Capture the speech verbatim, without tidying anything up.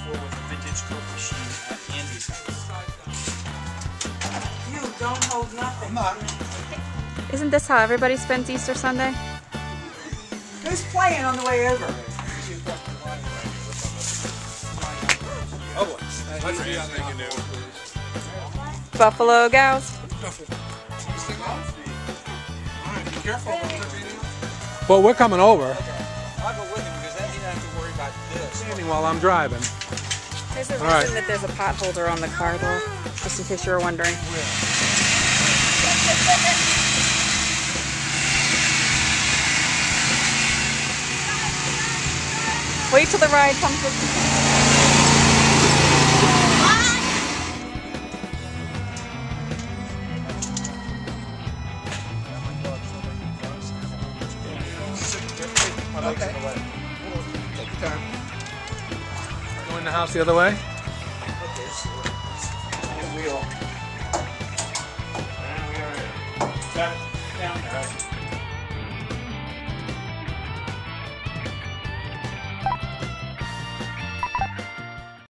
before with a vintage Coke machine at Andy's house. You don't hold nothing. I'm not. Isn't this how everybody spends Easter Sunday? Who's playing on the way over? Oh, that's what you're thinking of. Buffalo gals. Alright, be careful. Well, we're coming over. I'll go with him because then he doesn't have to worry about this. Standing while I'm driving. There's a reason right. that there's a pot holder on the car door, just in case you were wondering. Wait till the ride comes with Okay. Take your time. Go in the house the other way. Okay, so and wheel. And we are got it down there.